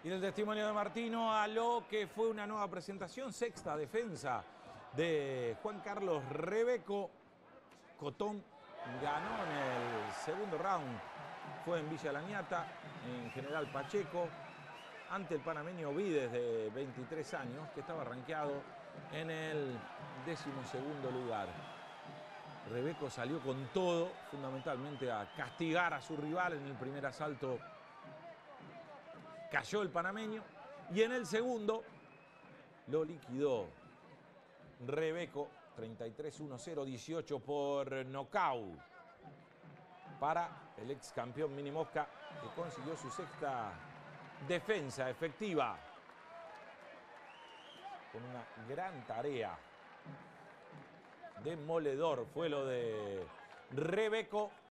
Y el testimonio de Martino a lo que fue una nueva presentación, sexta defensa de Juan Carlos Rebeco. Cotón ganó en el segundo round, fue en Villa Laniata, en General Pacheco, ante el panameño Vides de 23 años, que estaba rankeado en el 12º lugar. Rebeco salió con todo, fundamentalmente a castigar a su rival. En el primer asalto cayó el panameño y en el segundo lo liquidó Rebeco 33-1-0-18 por nocaut para el ex campeón Mini Mosca, que consiguió su sexta defensa efectiva con una gran tarea. Demoledor fue lo de Rebeco.